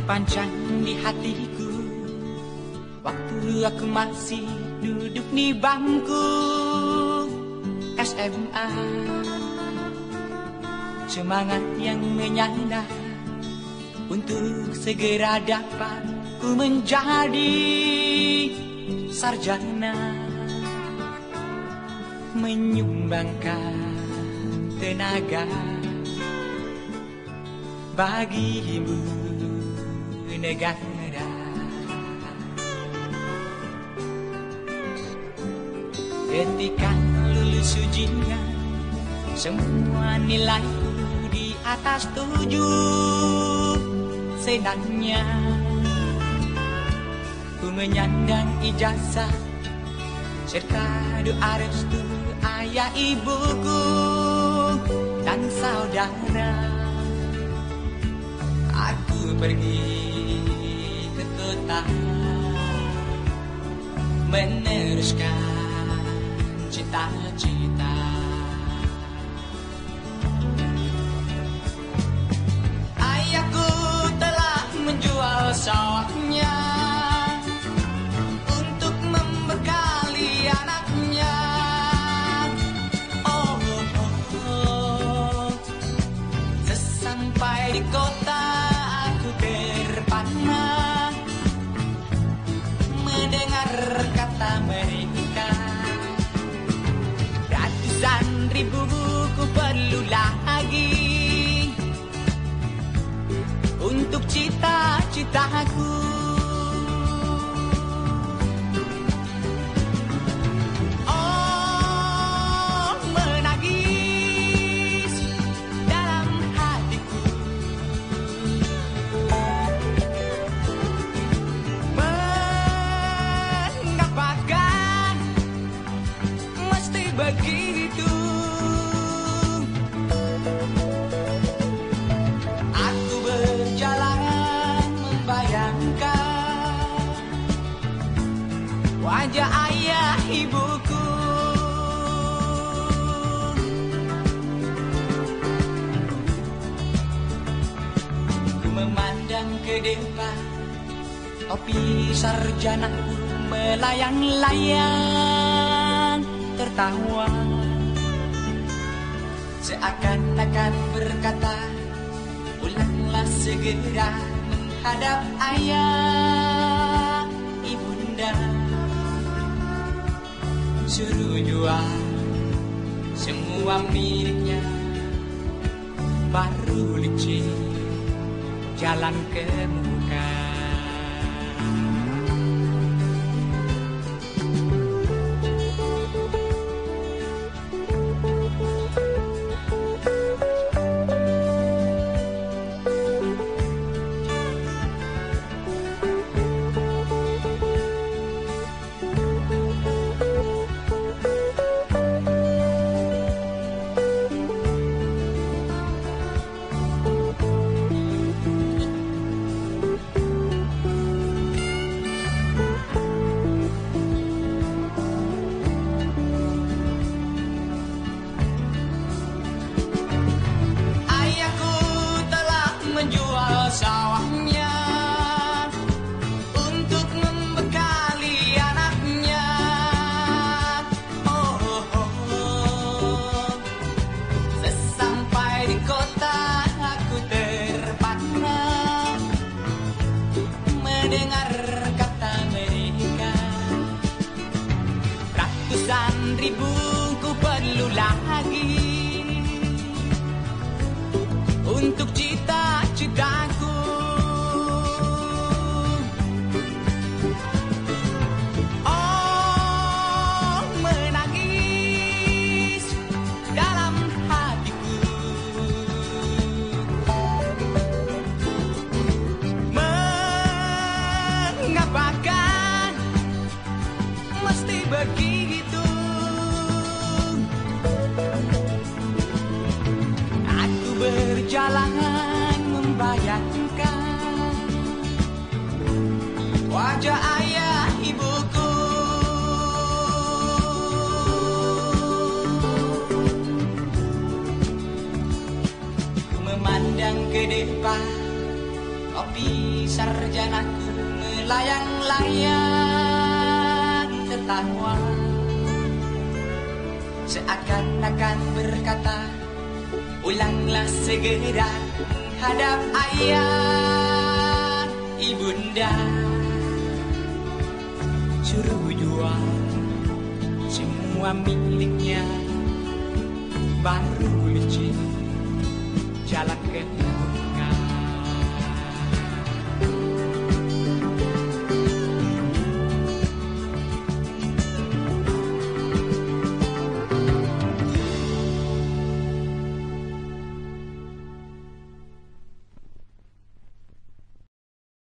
terpancang di hatiku waktu aku masih duduk di bangku SMA. Semangat yang menyala untuk segera dapat ku menjadi sarjana, menyumbangkan tenaga bagi ibu negara. Ketika lulus ujian, semua nilaiku di atas 7. Senangnya ku menyandang ijazah serta doa restu ayah ibuku dan saudara. Aku pergi ke kota meneruskan cita-cita. Ayahku telah menjual sawahnya untuk membekali anaknya. Sesampai di kota aku terpana mendengar kata mereka, ratusan ribu ku perlu lagi untuk cita-citaku. Oh, menangis dalam hatiku, mengapakah mesti begitu? Aku berjalan membayangkan wajah ayah ibuku. Ku memandang ke depan, topi sarjanaku melayang-layang tertawa, seakan-akan berkata, pulanglah segera menghadap ayah ibunda. Suruh jual semua miliknya, baru licin jalan ke muka. Menjual sawahnya untuk membekali anaknya. Sesampai di kota aku terpana mendengar kata mereka, ratusan ribu ku perlu lagi untuk cita-citaku. Oh, menangis dalam hatiku, mengapakah mesti begitu? Aku berjalan membayangkan wajah ayah ibuku. Ku memandang ke depan, Kopi sarjanaku melayang-layang tertawa, seakan-akan berkata, ulanglah segera hadap ayah ibunda. Suruh jual semua miliknya, baru licin jalan ke